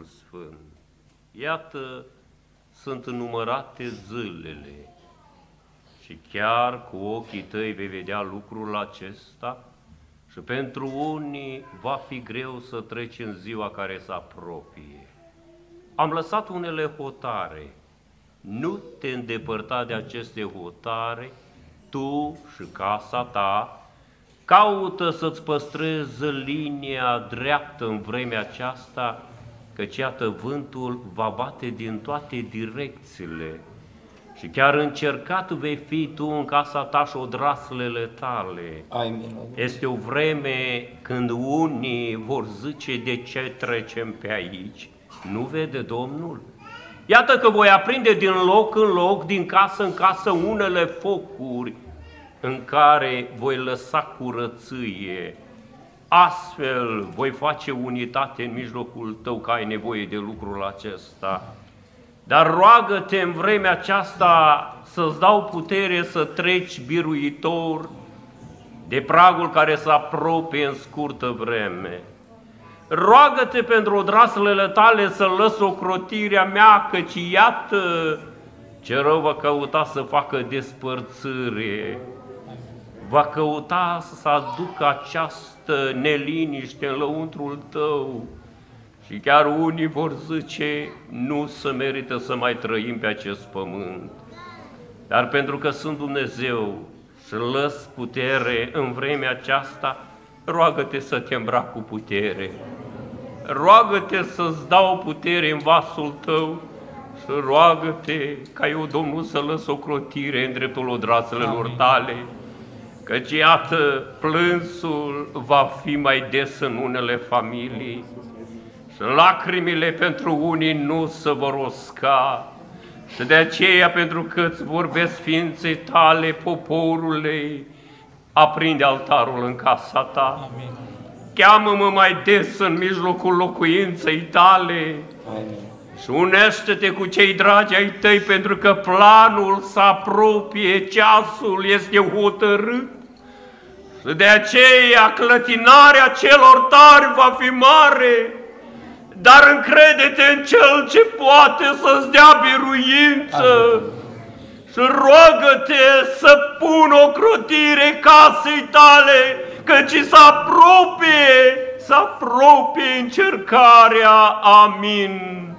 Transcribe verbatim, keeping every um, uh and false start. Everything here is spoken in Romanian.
Duhul Sfânt. Iată, sunt numărate zilele și chiar cu ochii tăi vei vedea lucrul acesta și pentru unii va fi greu să treci în ziua care se apropie. Am lăsat unele hotare, nu te îndepărta de aceste hotare, tu și casa ta, caută să-ți păstrezi linia dreaptă în vremea aceasta, căci iată vântul va bate din toate direcțiile și chiar încercat vei fi tu în casa ta și odraslele tale. Amin. Este o vreme când unii vor zice: de ce trecem pe aici? Nu vede Domnul? Iată că voi aprinde din loc în loc, din casă în casă, unele focuri în care voi lăsa curăție. Astfel voi face unitate în mijlocul tău, că ai nevoie de lucrul acesta. Dar roagă-te în vremea aceasta să-ți dau putere să treci biruitor de pragul care se apropie în scurtă vreme. Roagă-te pentru odraslele tale să lăs ocrotirea mea, căci iată ce rău va căuta să facă despărțire. Va căuta să aducă această neliniște în lăuntrul tău și chiar unii vor zice: nu se merită să mai trăim pe acest pământ. Dar pentru că sunt Dumnezeu și lăs putere în vremea aceasta, roagă-te să te îmbrac cu putere. Roagă-te să-ți dau putere în vasul tău și roagă-te ca eu, Domnul, să lăs ocrotire în dreptul odraslelor tale, căci iată, plânsul va fi mai des în unele familii și lacrimile pentru unii nu se vor usca. Și de aceea, pentru că îți vorbesc ființei tale, poporule, aprinde altarul în casa ta. Amin. Cheamă-mă mai des în mijlocul locuinței tale. Amin. Și unește-te cu cei dragi ai tăi, pentru că planul se apropie, ceasul este hotărât. Și de aceea clătinarea celor tari va fi mare, dar încrede-te în Cel ce poate să-ți dea biruință. Și roagă-te să pun ocrotire casei tale, căci se apropie, se apropie încercarea. Amin.